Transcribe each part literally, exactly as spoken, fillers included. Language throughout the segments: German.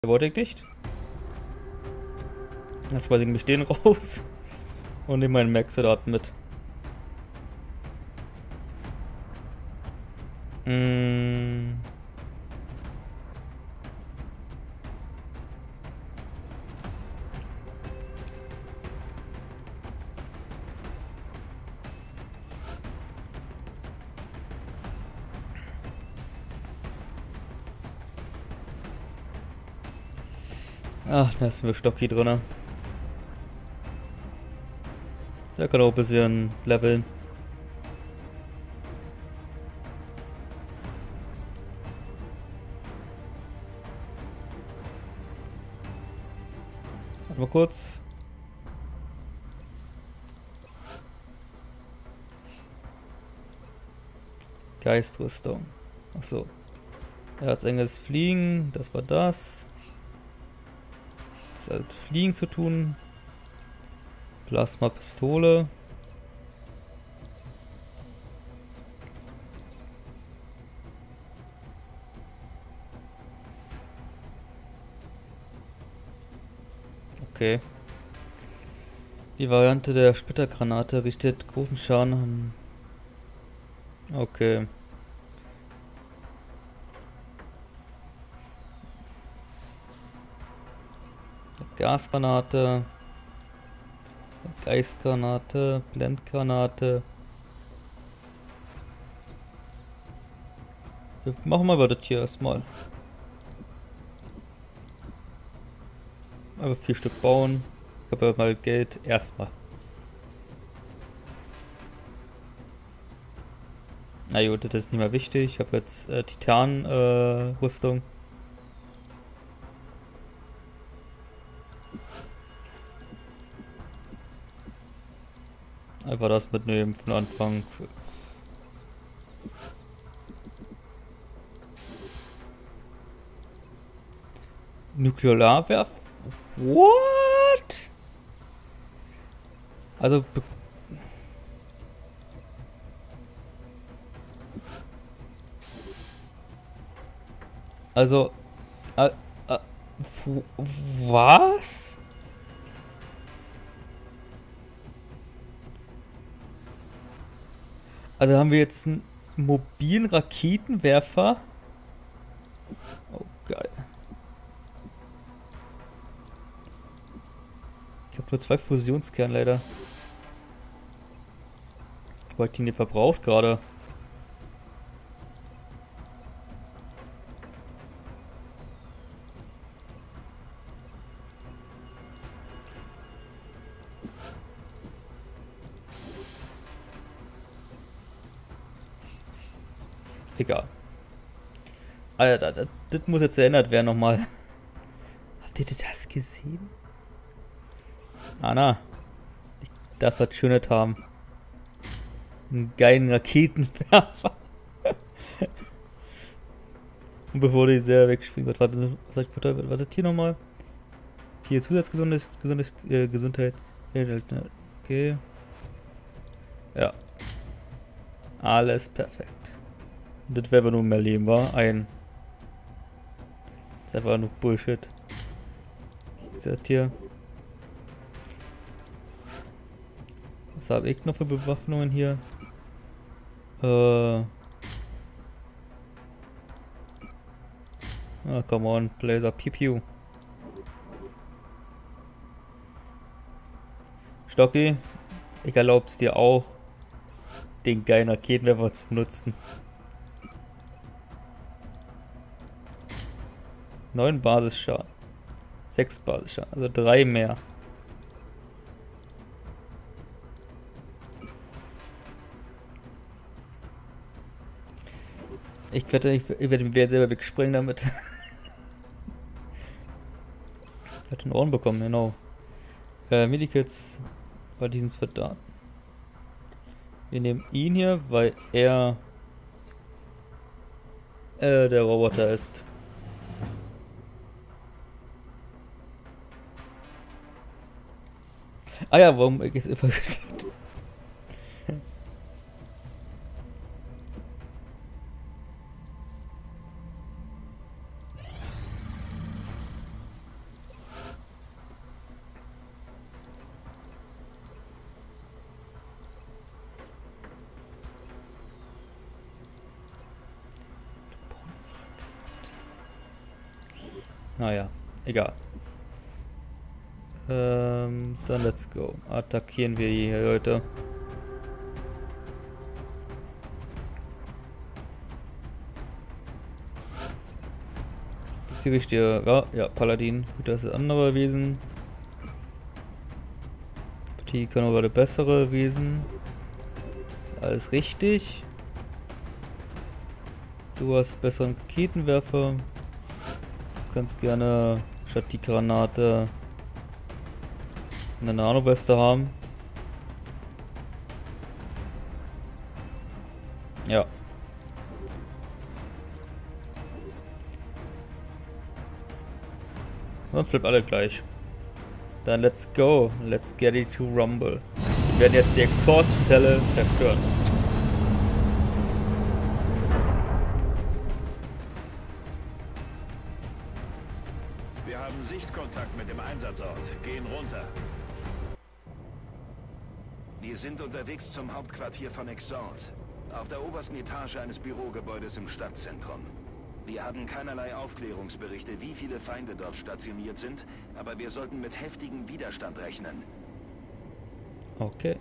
Der wollte ich nicht. Dann schmeiße ich mich den raus und nehme meinen Max-Soldat mit. Mm. Ach, da ist ein Stocki drin. Der kann auch ein bisschen leveln. Warte mal kurz. Geistrüstung. Achso. Erzengels Fliegen, das war das. Das hat mit Fliegen zu tun. Plasma-Pistole. Okay. Die Variante der Splittergranate richtet großen Schaden an. Okay. Gasgranate. Geistgranate. Blendgranate. Wir machen mal das hier erstmal. Einfach vier Stück bauen. Ich habe ja mal Geld. Erstmal. Na gut, das ist nicht mehr wichtig. Ich habe jetzt äh, Titan-Rüstung. Äh, Einfach das mitnehmen von Anfang. Nuklearwerfer? What? Also Also äh, äh, was? Also haben wir jetzt einen mobilen Raketenwerfer? Oh geil. Ich habe nur zwei Fusionskerne leider. Weil ich die nicht verbraucht gerade. Egal. Alter, das, das muss jetzt erinnert werden nochmal. Habt ihr das gesehen? Anna, ich darf was Schönes haben. Einen geilen Raketenwerfer. Und bevor die sehr wegspringt, was war das, was war das, was war das hier nochmal? Vier Zusatzgesundes, gesundes, äh, Gesundheit. Okay. Ja. Alles perfekt. Das wäre aber nur mehr Leben, war ein. Das ist einfach nur Bullshit. Was ist das hier? Was habe ich noch für Bewaffnungen hier? Äh. Ah, come on, Blazer, Piu Piu. Stocki, ich erlaub's dir auch, den geilen Raketenwerfer zu benutzen. Neun Basisschaden. Sechs Basisschaden, also drei mehr. Ich werde, ich, ich werde mir selber wegspringen damit. Hat den Ohren bekommen, genau. Äh, Medikits bei diesen Daten. Wir nehmen ihn hier, weil er äh, der Roboter ist. Ah ja, warum ist er vergiftet? Naja, egal. Ähm, dann let's go. Attackieren wir hier, Leute. Das ist die richtige. Ja, ja, Paladin. Gut, das ist andere Wesen. Die können aber bessere Wesen. Alles richtig. Du hast besseren Raketenwerfer. Du kannst gerne statt die Granate eine Nano-Weste haben. Ja. Sonst bleibt alle gleich. Dann let's go. Let's get it to rumble. Wir werden jetzt die Exhaust-Stelle zerstören. Wir haben Sichtkontakt mit dem Einsatzort. Gehen runter. Wir sind unterwegs zum Hauptquartier von Exalt. Auf der obersten Etage eines Bürogebäudes im Stadtzentrum. Wir haben keinerlei Aufklärungsberichte, wie viele Feinde dort stationiert sind, aber wir sollten mit heftigem Widerstand rechnen. Okay.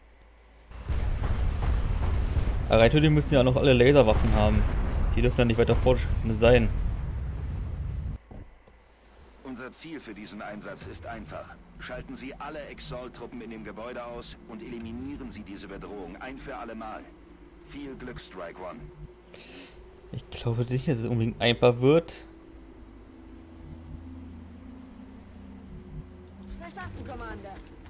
Aber die müssen ja auch noch alle Laserwaffen haben. Die dürfen dann nicht weiter fortgeschritten sein. Unser Ziel für diesen Einsatz ist einfach. Schalten Sie alle Exalt-Truppen in dem Gebäude aus und eliminieren Sie diese Bedrohung ein für alle Mal. Viel Glück, Strike One. Ich glaube nicht, dass es unbedingt einfach wird. Verstanden, Commander.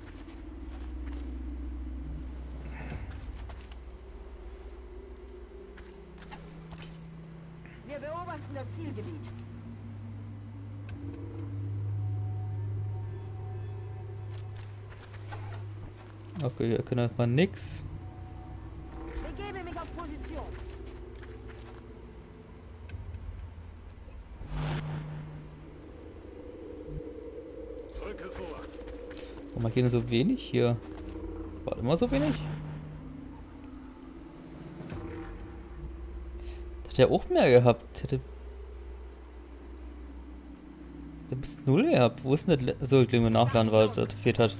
Wir beobachten das Zielgebiet. Okay, hier können wir nix. Begebe mich auf Position. Rücke vor. Warum macht hier so wenig hier? War immer so wenig? Hätte er auch mehr gehabt. Hätte. Hätte bis null gehabt. Wo ist denn das? So, ich glaube, nachladen, weil das gefehlt hat.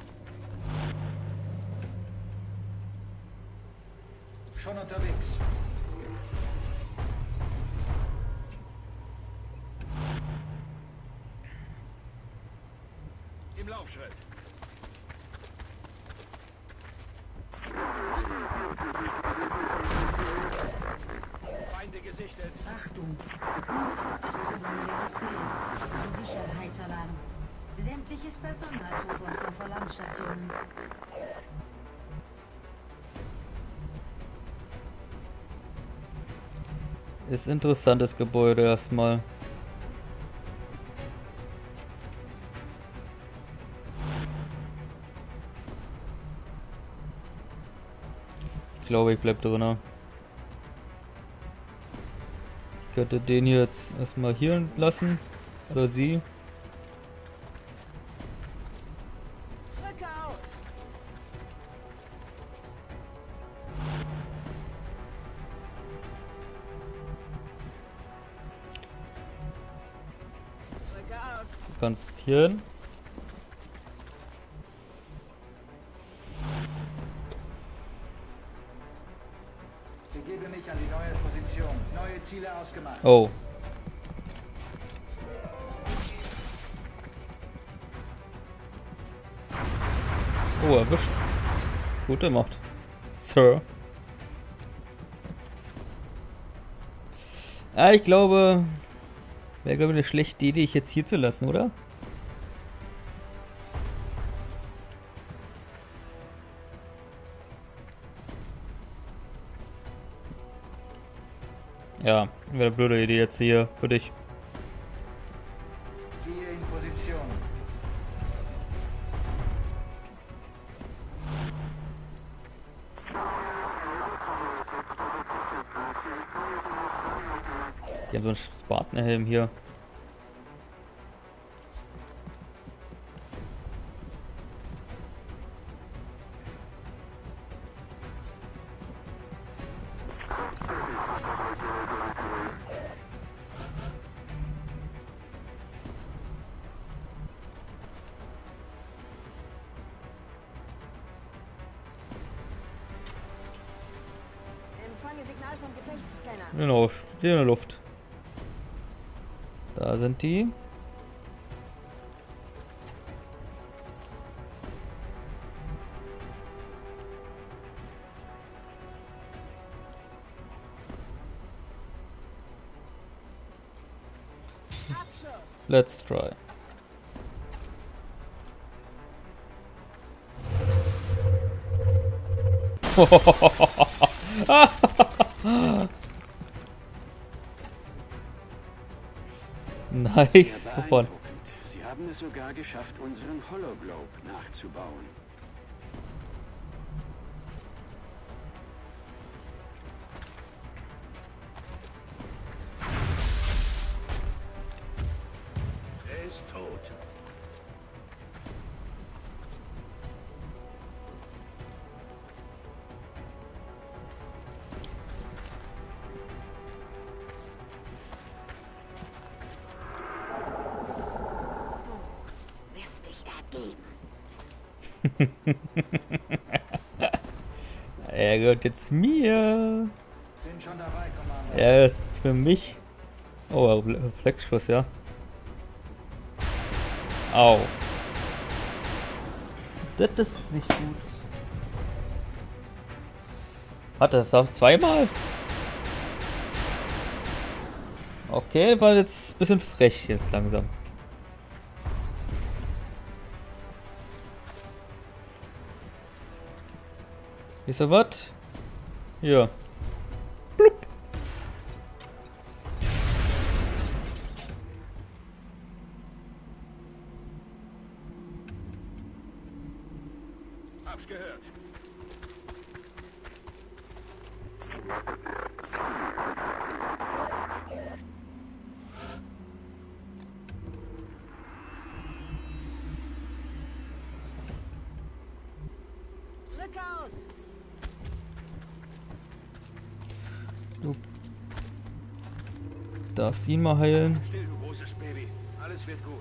Schon unterwegs. Im Laufschritt. Feinde gesichtet. Achtung! Achtung, Ministerium. Sicherheitsalarm. Sämtliches Personal sofort auf Verlandsstationen. Ist interessantes Gebäude erstmal. Ich glaube, ich bleib drin. Ich könnte den hier jetzt erstmal hier lassen. Oder sie. Drücke aus. Drücke aus. Du kannst hier hin. Begebe mich an die neue Position. Neue Ziele ausgemacht. Oh. Oh, erwischt. Gut gemacht. Sir. Ah, ich glaube, wäre glaube ich eine schlechte Idee, dich jetzt hier zu lassen, oder? Ja, wäre eine blöde Idee jetzt hier für dich. Gehe in Position. Die haben so einen Spartanhelm hier. einer. Genau, stehen in der Luft. Da sind die. Abschuss. Let's try. Nice Sehr one. beeindruckend. Sie haben es sogar geschafft, unseren Hologlobe nachzubauen. Er ist tot. Wirst dich ergeben. Er gehört jetzt mir. Bin schon dabei, Commander. Er ist für mich. Oh, Reflexschuss, ja. Au. Das ist nicht gut. Warte, das war zweimal? Okay, war jetzt ein bisschen frech jetzt langsam. Ist da was? Ja. Blub. Hab's gehört. Rück aus. Du darfst ihn mal heilen. Still, du großes Baby. Alles wird gut.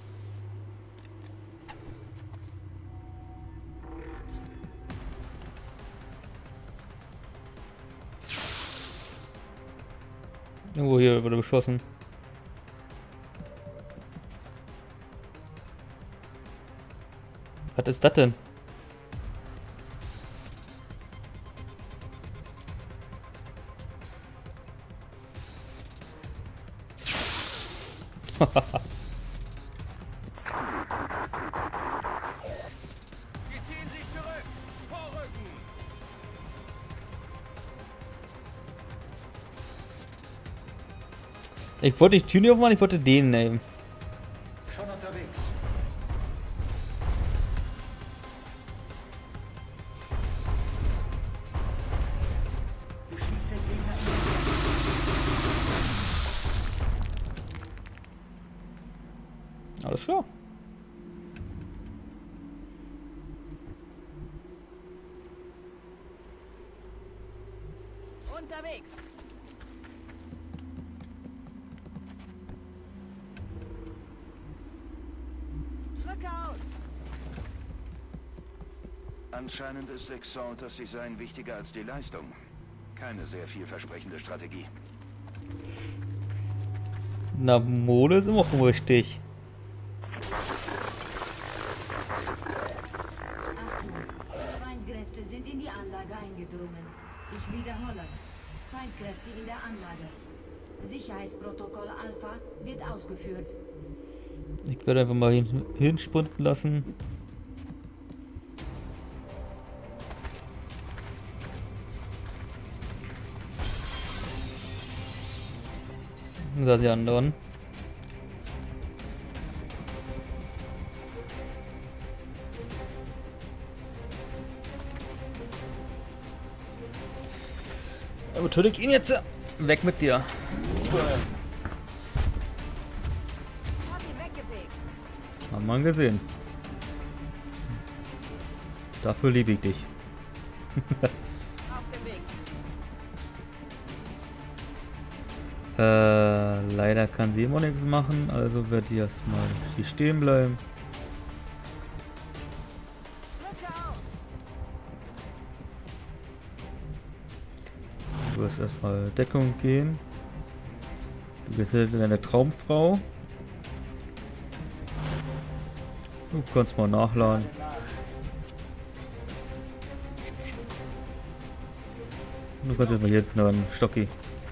Irgendwo hier wurde beschossen. Was ist das denn? Sie ziehen sich zurück. Vorrücken. Ich wollte die Tür nicht aufmachen, ich wollte den nehmen. Schon unterwegs. Beschieße Gegner in Alles klar. Unterwegs. Rück aus. Anscheinend ist Exalt das Design wichtiger als die Leistung. Keine sehr vielversprechende Strategie. Na, Mode ist immer noch richtig. Achtung, Feindkräfte sind in die Anlage eingedrungen. Ich wiederhole, Feindkräfte in der Anlage. Sicherheitsprotokoll Alpha wird ausgeführt. Ich werde einfach mal hin, hinsprinten lassen. Da die anderen. Aber töte ich ihn jetzt. Weg mit dir. Hab ihn weggepickt. Haben wir gesehen. Dafür liebe ich dich. Auf dem Weg. Äh, leider kann sie immer nichts machen, also wird die erstmal hier stehen bleiben. Rück aus. Du wirst erstmal Deckung gehen. Du bist deine Traumfrau. Du kannst mal nachladen. Du kannst jetzt mal hier noch einen Stocki.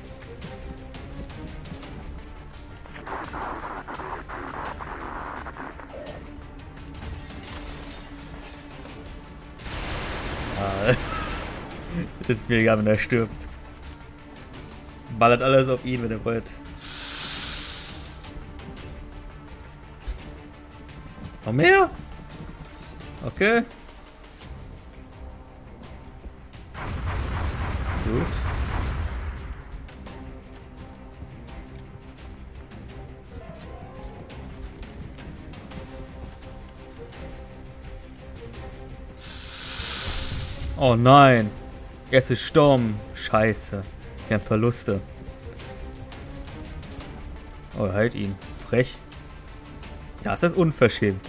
Ah, das ist mir egal, wenn er stirbt. Ballert alles auf ihn, wenn er wollt. Noch mehr? Okay. Gut. Oh nein. Es ist Sturm. Scheiße. Wir haben Verluste. Oh, halt ihn. Frech. Das ist unverschämt.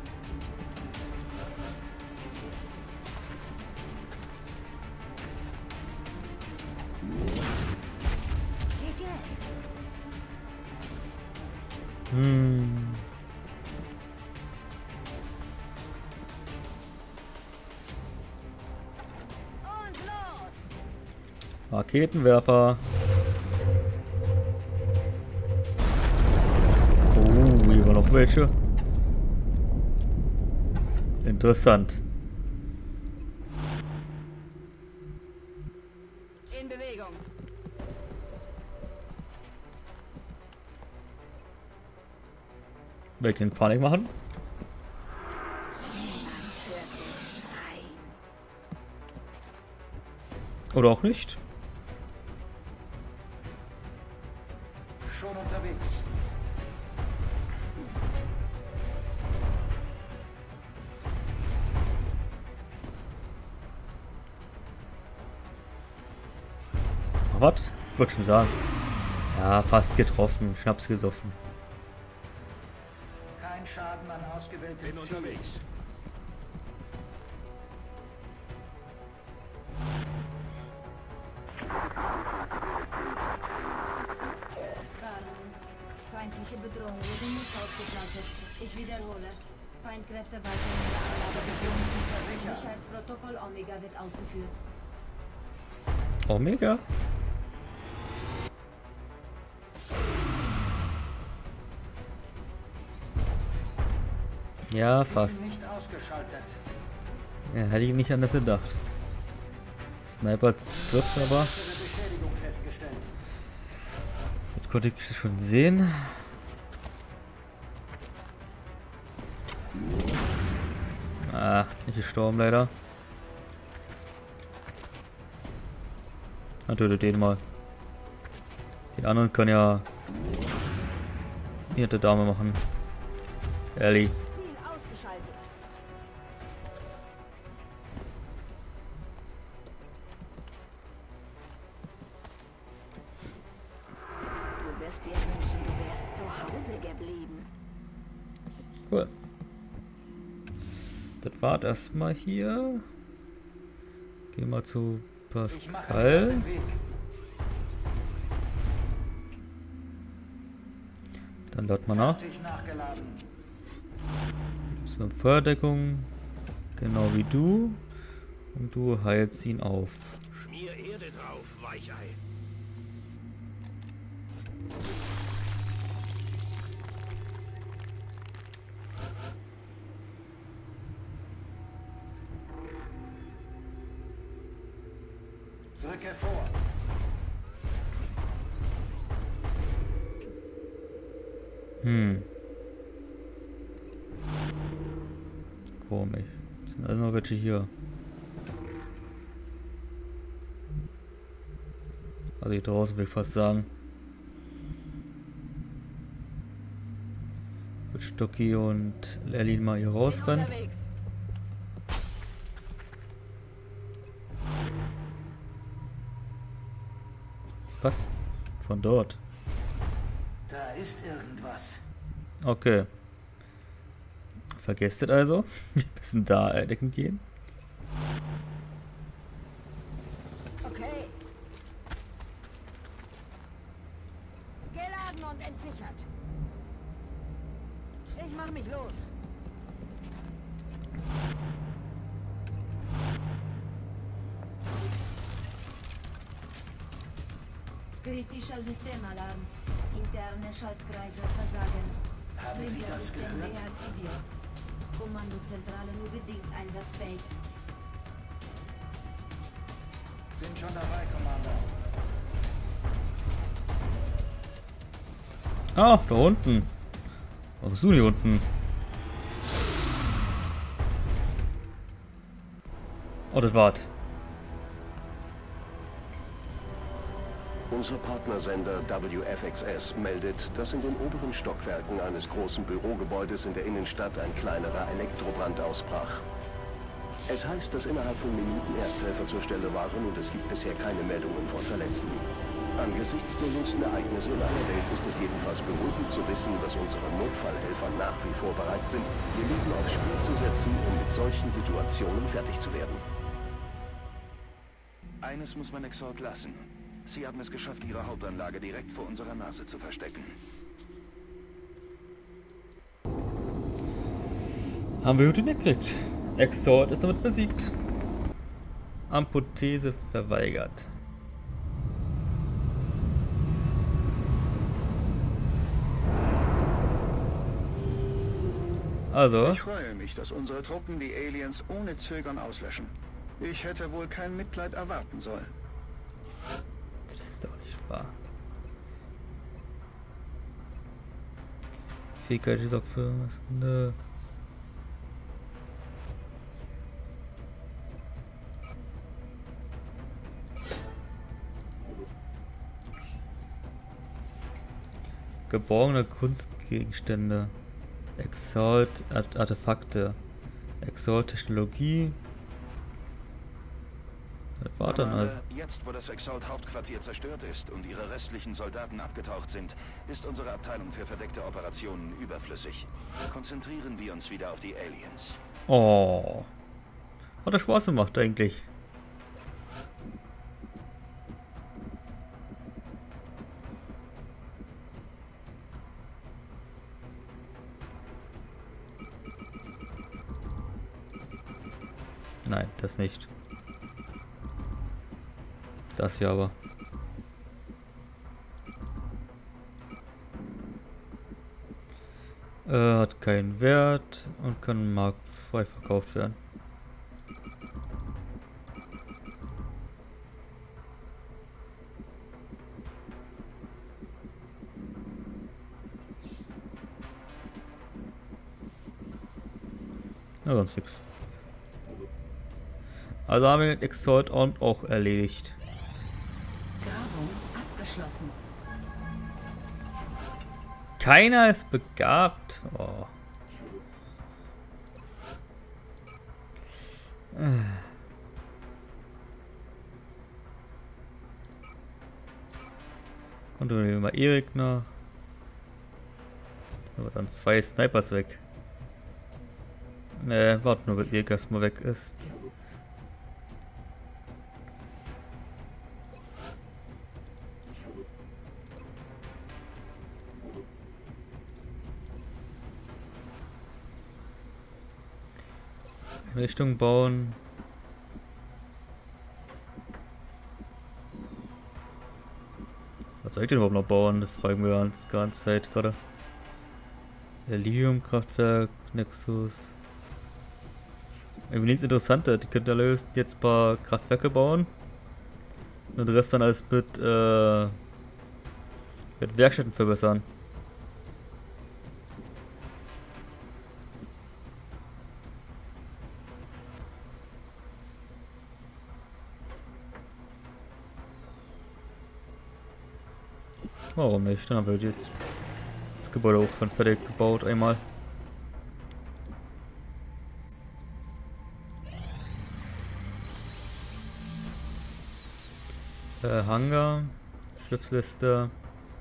Hm. Und los! Raketenwerfer. Oh, hier waren noch welche. Interessant. In Bewegung. Will ich den Panik machen? Oder auch nicht? Schon unterwegs. Was? Ich wollte schon sagen. Ja, fast getroffen. Schnaps gesoffen. Kein Schaden an ausgewählten Bin Zielen. unterwegs. Warnung. Feindliche Bedrohung wurde nicht ausgeschaltet. Ich wiederhole. Feindkräfte weiterhin in der Anlage gefunden. Das Sicherheitsprotokoll Omega wird ausgeführt. Omega? Ja, fast. Nicht ausgeschaltet. Ja, hätte ich nicht anders gedacht. Sniper trifft aber. Beschädigung festgestellt. Jetzt konnte ich schon sehen. Ah, nicht gestorben leider. Dann tötet den mal. Den anderen können ja hier der Dame machen. Ellie. Ziel ausgeschaltet. Du wirst dir wünschen, du wärst zu Hause geblieben. Cool. Das war erstmal hier. Gehen wir zu Ich mache mich auf Pascal. den Weg. Dann laut mal nach. Fertig nachgeladen. Gibt's mal Feuerdeckung. Genau wie du. Und du heilst ihn auf. Schmier Erde drauf, Weichei. Drücke vor. Hm. Komisch. Sind alle noch welche hier? Also hier draußen will ich fast sagen. Wird Stocki und Ellie mal hier rausrennen. Unterwegs. Was? Von dort. Da ist irgendwas. Okay. Vergesst es also. Wir müssen da decken gehen. Okay. Ich mach mich los. Kritischer Systemalarm. Interne Schaltkreise versagen. Haben Sie das Sprinklersystem gehört? deaktiviert. Kommandozentrale nur bedingt einsatzfähig. Bin schon dabei, Commander. Ah, da unten. Was bist du hier unten? Oh, das war's. Unser Partnersender W F X S meldet, dass in den oberen Stockwerken eines großen Bürogebäudes in der Innenstadt ein kleinerer Elektrobrand ausbrach. Es heißt, dass innerhalb von Minuten Ersthelfer zur Stelle waren und es gibt bisher keine Meldungen von Verletzten. Angesichts der jüngsten Ereignisse in aller Welt ist es jedenfalls beruhigend zu wissen, dass unsere Notfallhelfer nach wie vor bereit sind, ihr Leben aufs Spiel zu setzen, um mit solchen Situationen fertig zu werden. Eines muss man Exalt lassen. Sie haben es geschafft, ihre Hauptanlage direkt vor unserer Nase zu verstecken. Haben wir Routine gekriegt. Exalt ist damit besiegt. Amputese verweigert. Also. Ich freue mich, dass unsere Truppen die Aliens ohne Zögern auslöschen. Ich hätte wohl kein Mitleid erwarten sollen. Das ist doch nicht wahr. Fähigkeit ist auch für eine. Geborgene Kunstgegenstände. Exalt Art Artefakte. Exalt Technologie. Was war dann also? Jetzt, wo das Exalt-Hauptquartier zerstört ist und ihre restlichen Soldaten abgetaucht sind, ist unsere Abteilung für verdeckte Operationen überflüssig. Konzentrieren wir uns wieder auf die Aliens. Oh. Hat das Spaß gemacht eigentlich. Nein, das nicht. Das hier aber. Äh, hat keinen Wert und kann marktfrei verkauft werden. Ja, sonst nichts. Also haben wir den Exalt auch erledigt. Grabung abgeschlossen. Keiner ist begabt. Oh. Und dann nehmen wir mal Erik noch. Was an zwei Snipers weg. Ne, warte nur, bis Erik erstmal weg ist. Richtung bauen. Was soll ich denn überhaupt noch bauen? Das fragen wir uns die ganze Zeit gerade. Helium-Kraftwerk, Nexus. Irgendwie nichts Interessantes. Die könnten alle jetzt ein paar Kraftwerke bauen. Und den Rest dann alles mit, äh, mit Werkstätten verbessern. Warum nicht? Dann haben wir jetzt das Gebäude auch schon fertig gebaut einmal. Äh, Hangar, Schiffsliste.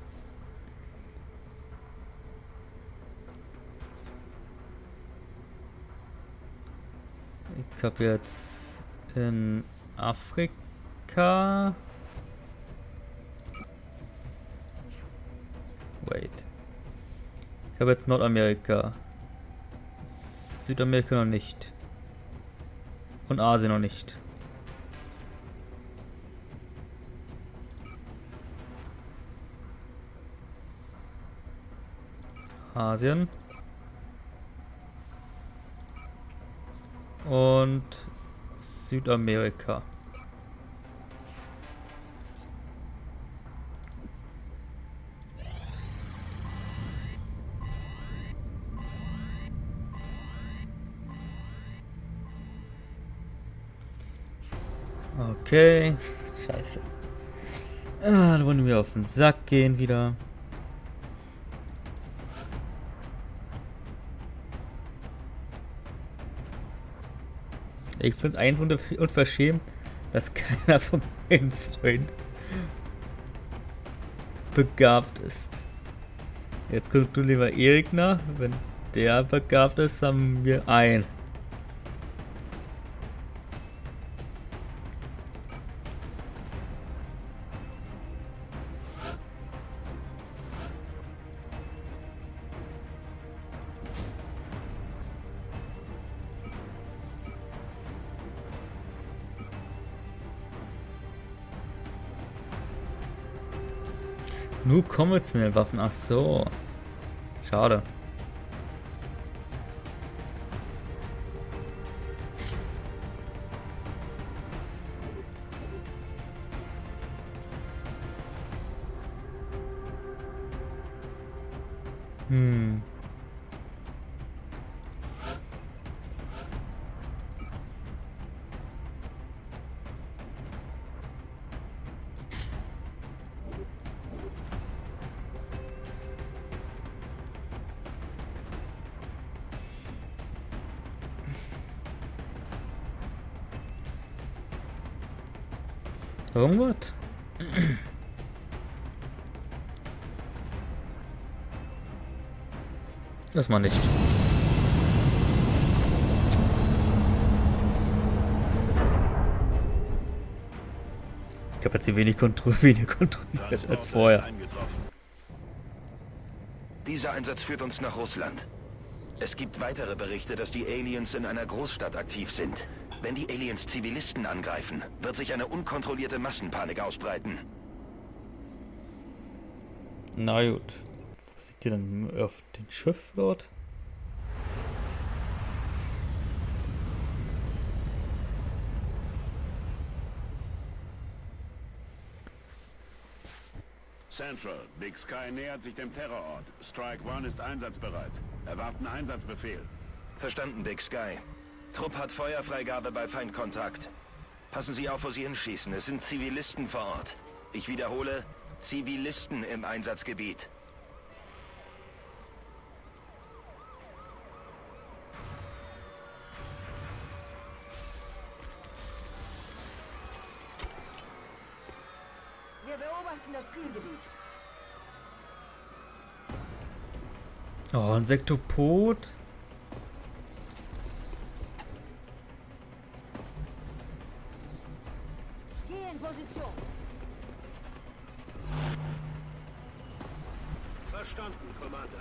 Ich habe jetzt in Afrika. Wait. Ich habe jetzt Nordamerika. Südamerika noch nicht. Und Asien noch nicht. Asien. Und Südamerika. Okay. Scheiße. Ah, da wollen wir auf den Sack gehen wieder. Ich finde es einfach unverschämt, dass keiner von meinen Freunden begabt ist. Jetzt kommt du lieber Erik nach. Wenn der begabt ist, haben wir einen. Nur konventionelle Waffen, ach so. Schade. Hm. Irgendwas? Das mal nicht. Ich habe jetzt hier wenig kontrolliert, weniger kontrolliert als vorher. Dieser Einsatz führt uns nach Russland. Es gibt weitere Berichte, dass die Aliens in einer Großstadt aktiv sind. Wenn die Aliens Zivilisten angreifen, wird sich eine unkontrollierte Massenpanik ausbreiten. Na gut. Wo seht ihr dann auf dem Schiff dort? Central, Big Sky nähert sich dem Terrorort. Strike One ist einsatzbereit. Erwarten Einsatzbefehl. Verstanden, Big Sky. Trupp hat Feuerfreigabe bei Feindkontakt. Passen Sie auf, wo Sie hinschießen. Es sind Zivilisten vor Ort. Ich wiederhole, Zivilisten im Einsatzgebiet. Wir beobachten das Zielgebiet. Oh, ein Sektopod. Geh in Position. Verstanden, Commander.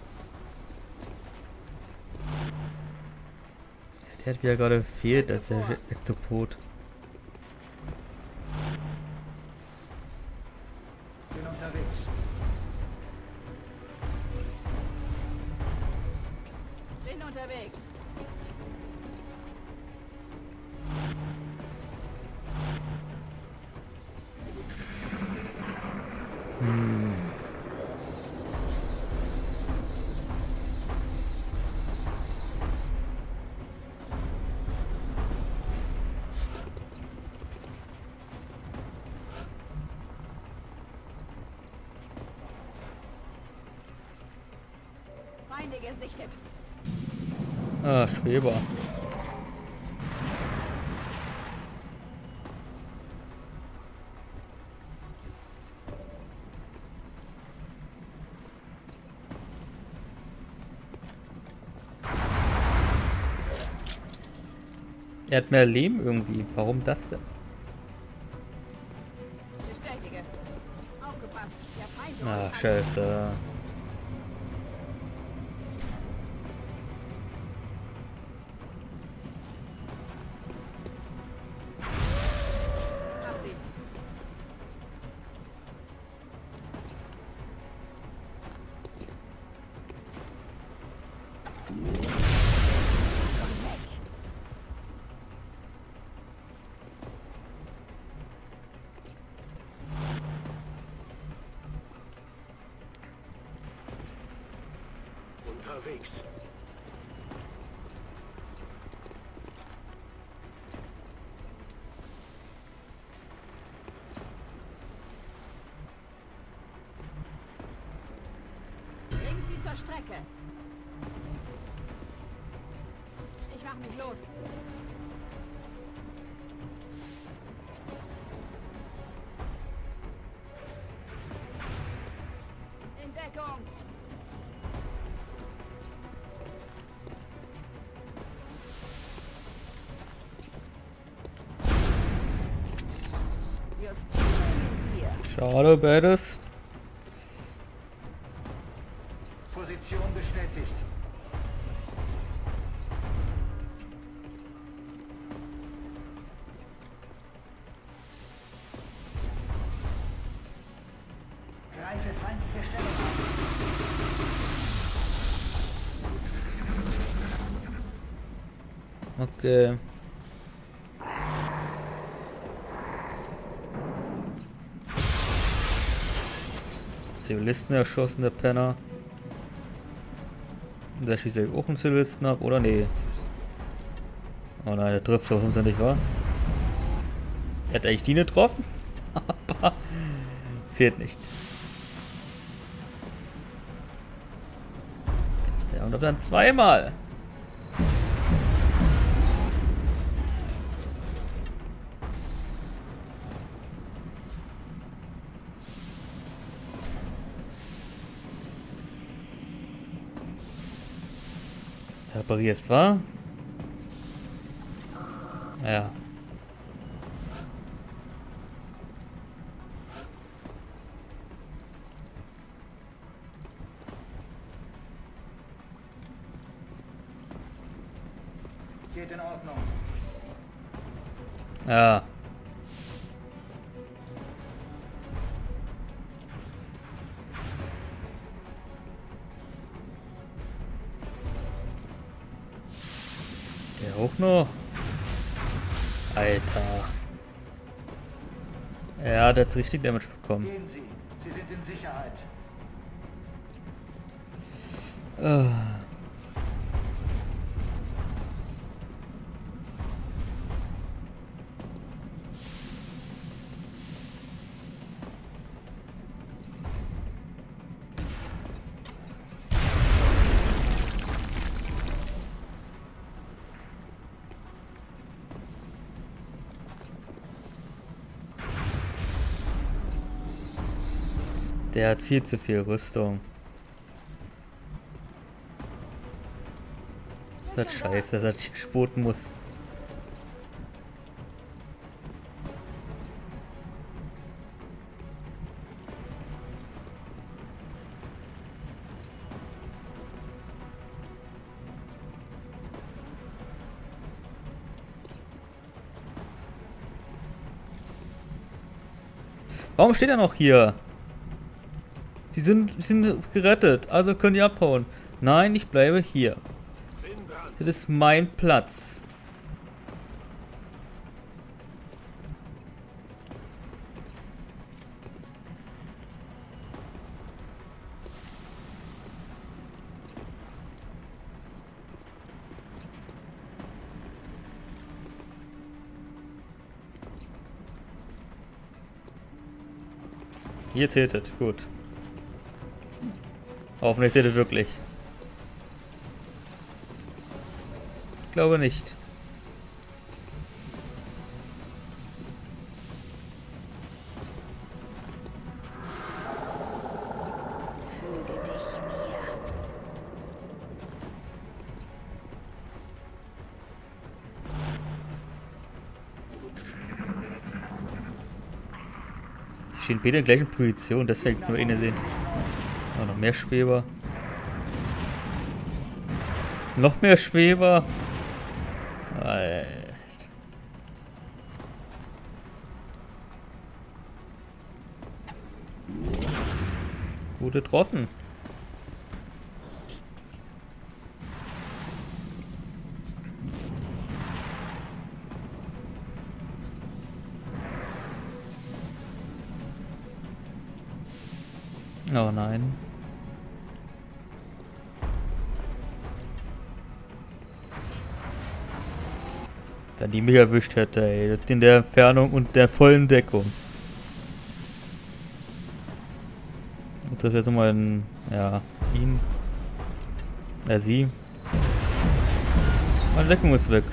Der hat wieder gerade fehlt, das ist der Sektopod. Bin unterwegs. Bin unterwegs. Hm. Feinde gesichtet. Ah, Schweber. Er hat mehr Leben irgendwie. Warum das denn? Bestätige. Aufgepasst. Der Feind. Ah, scheiße. unterwegs. Bringen Sie zur Strecke. Ich mach mich los. In Deckung. Justizier. Schade, beides. Position bestätigt. Greife feindliche Stellung an. Okay. Zivilisten erschossen, der Penner. Der schießt ja auch einen Zivilisten ab, oder? Nee. Oh nein, der trifft doch uns nicht, wahr? Er hat eigentlich die nicht getroffen? Aber zählt nicht. Der und dann zweimal. Reparierst, wa? Ja. Geht in Ordnung. Ja. Der auch noch. Alter. Er hat jetzt richtig Damage bekommen. Gehen Sie. Sie sind in Sicherheit. Ah. Der hat viel zu viel Rüstung. Das ist scheiße, dass er dich sputen muss. Warum steht er noch hier? Sie sind, sie sind gerettet, also können die abhauen. Nein, ich bleibe hier. Das ist mein Platz. Hier zählt es, gut. Hoffentlich seht ihr wirklich. Ich glaube nicht. Die stehen beide in der gleichen Position, deswegen nur eine sehen. Oh, noch mehr Schweber. Noch mehr Schweber. Alter. Gut getroffen. Oh nein. Wenn die mich erwischt hätte, ey. In der Entfernung und der vollen Deckung. Ich treffe jetzt nochmal in, ja, ihn. Ja, sie. Meine Deckung ist weg.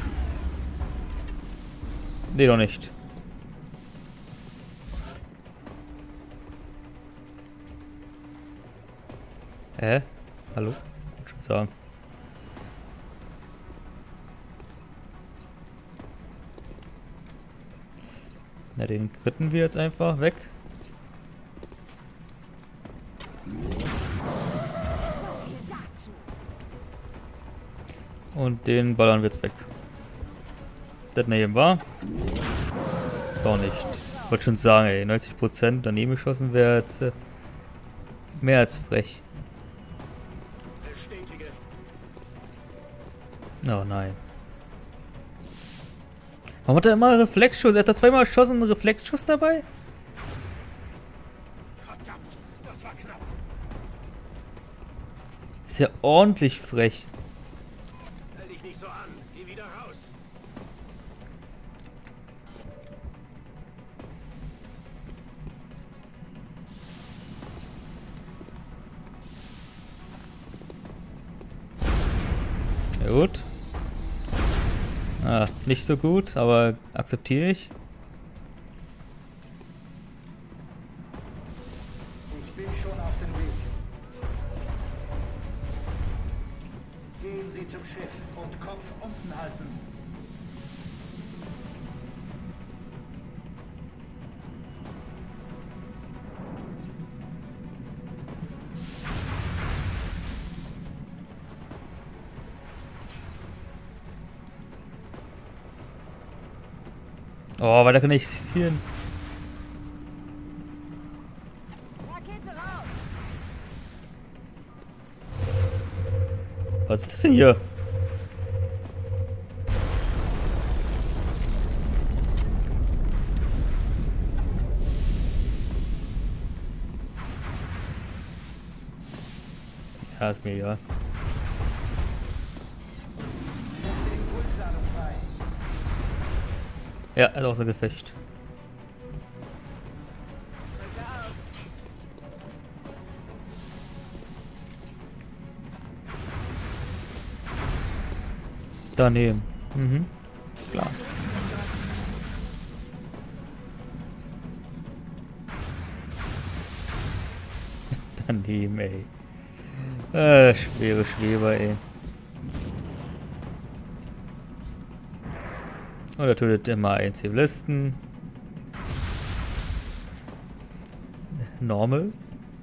Nee, doch nicht. Hä? Hallo? Ich schon sagen. Na, den kritten wir jetzt einfach weg. Und den ballern wir jetzt weg. Daneben war. Doch nicht. Ich wollte schon sagen, ey, neunzig Prozent daneben geschossen wäre jetzt äh, mehr als frech. Oh nein. Warum hat er immer Reflexschuss? Er hat da zweimal geschossen, einen Reflexschuss dabei? Verdammt, das war knapp. Ist ja ordentlich frech. Stell dich nicht so an. Geh wieder raus. Ja, gut. Ah, nicht so gut, aber akzeptiere ich. Ich bin schon auf dem Weg. Gehen Sie zum Schiff und Kopf unten halten. Oh, weiter kann ich zielen. Rakete raus! Was ist das denn hier? Ja, ist mir egal. Ja, ist außer Gefecht. Daneben. Mhm. Klar. Daneben, ey. Äh, schwere Schweber, ey. Und er tötet immer einen Zivilisten. Normal.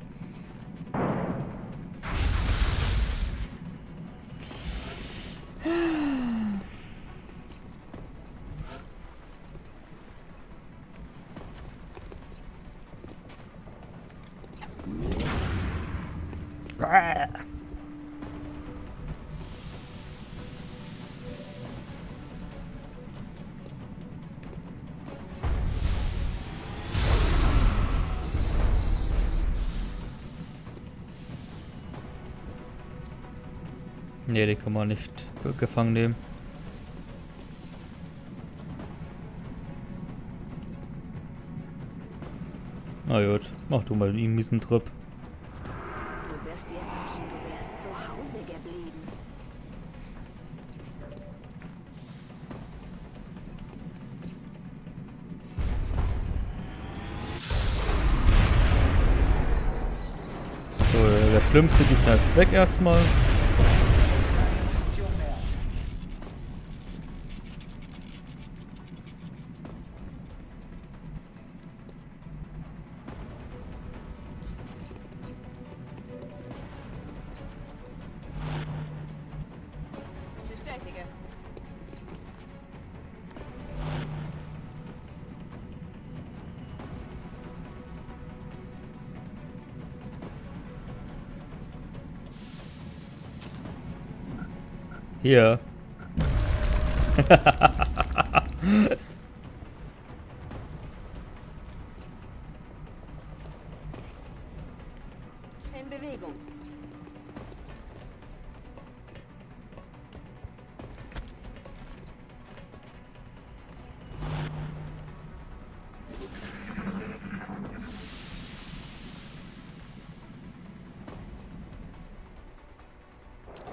Ne, den kann man nicht gefangen nehmen. Na gut, mach du mal den miesen Trip. Du wirst dir wünschen, du wärst zu Hause geblieben. So, der schlimmste Gegner ist weg erstmal. Bestätige. Hier. In Bewegung.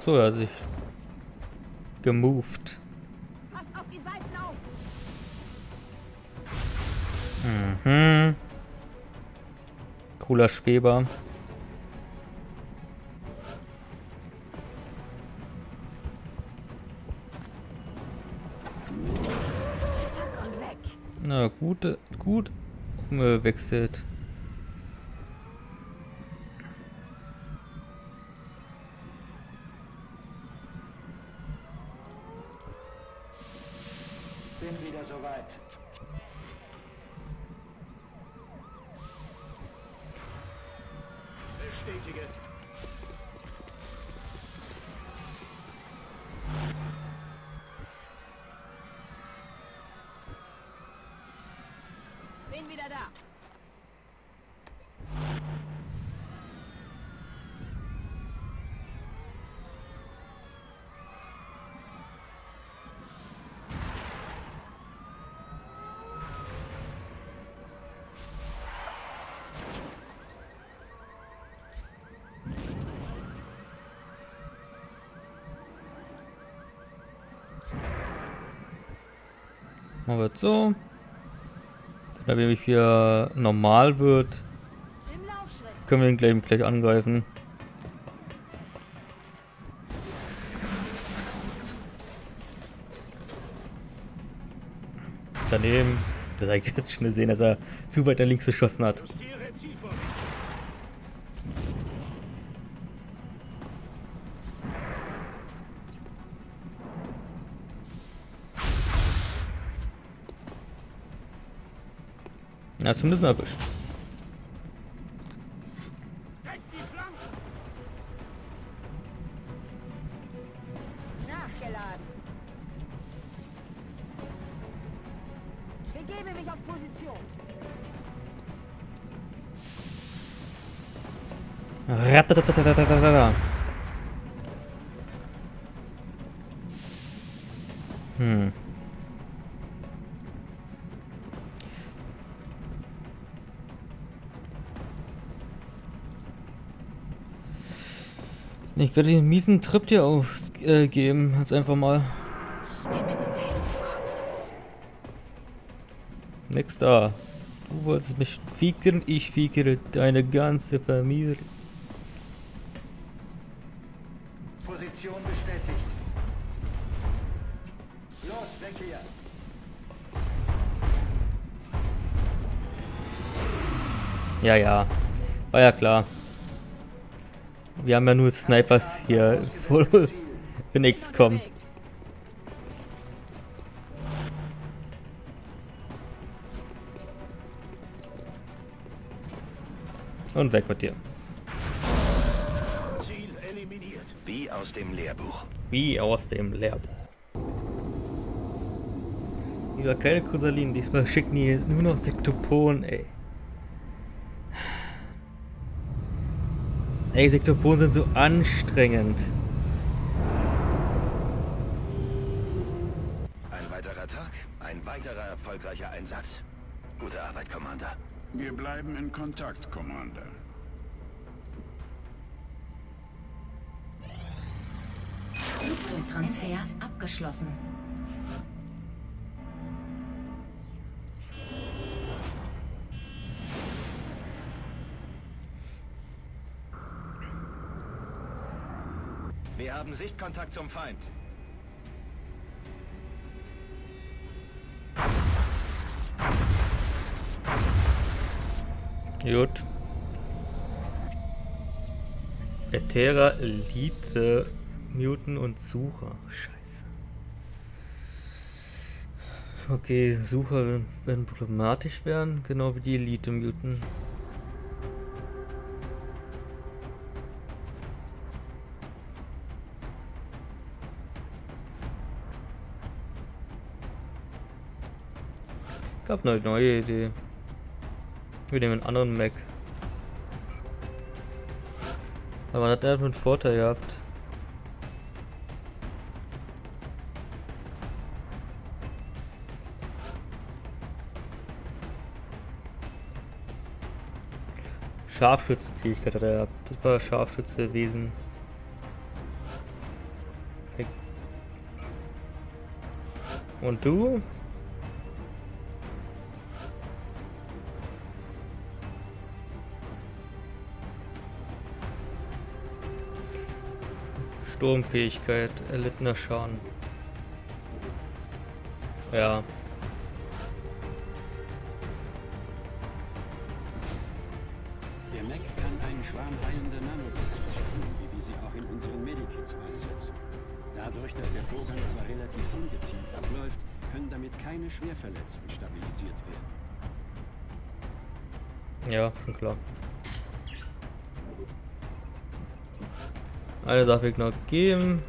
So, er hat sich gemoved. Passt auf die Seiten auf! Mhm. Cooler Schweber. Und weg! Na gut, gut. Umgewechselt. Bin wieder soweit. Bestätige. Bin wieder da! Machen wir so. Wenn er wieder normal wird, Im Laufschritt! können wir ihn gleich, gleich angreifen. Daneben. Das habe ich jetzt schon gesehen, dass er zu weit nach links geschossen hat. Justiere Zielvorrichtung. Ja, zumindest erwischt. Deck die Flanken. Nachgeladen! Begebe mich auf Position! Ratatatatatatatata. Hm. Ich werde den miesen Trip dir aufgeben. Äh, jetzt einfach mal. Nix da. Du wolltest mich ficken, ich fickere deine ganze Familie. Position bestätigt. Los, weg hier. Ja, ja. War ja klar. Wir haben ja nur Snipers hier voll in X COM. Und weg mit dir. Ziel eliminiert. Wie aus dem Lehrbuch. Wie aus dem Lehrbuch. Wieder keine Chrysalinen, diesmal schicken die nur noch Sektopon, ey. Ey, Sektoporen sind so anstrengend. Ein weiterer Tag, ein weiterer erfolgreicher Einsatz. Gute Arbeit, Commander. Wir bleiben in Kontakt, Commander. Flugzeugtransfer abgeschlossen. Wir haben Sichtkontakt zum Feind. Gut. Äthera, Elite, Mutant und Sucher. Scheiße. Okay, Sucher werden problematisch werden, genau wie die Elite Mutant. Ich habe eine neue Idee. Wir nehmen einen anderen Mac. Aber hat er einen Vorteil gehabt. Scharfschützenfähigkeit hat er gehabt. Das war Scharfschützewesen. Und du? Sturmfähigkeit, erlittener Schaden. Ja. Der Mech kann einen Schwarm heilender Nanobots versprühen, wie wir sie auch in unseren Medikits einsetzen. Dadurch, dass der Vorgang aber relativ ungezielt abläuft, können damit keine Schwerverletzten stabilisiert werden. Ja, schon klar. Eine Sache will ich noch geben.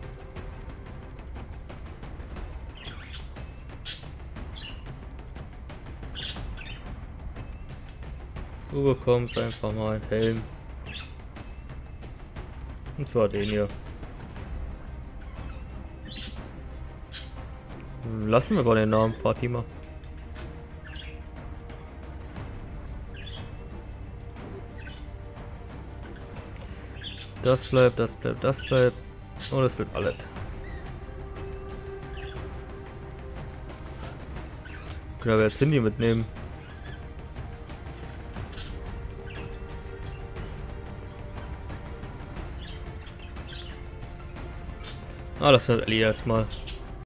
Du bekommst einfach mal einen Helm. Und zwar den hier. Lassen wir mal den Namen Fatima. Das bleibt, das bleibt, das bleibt. Und das bleibt alles. Können wir jetzt Cindy mitnehmen. Ah, das wird Ellie erstmal.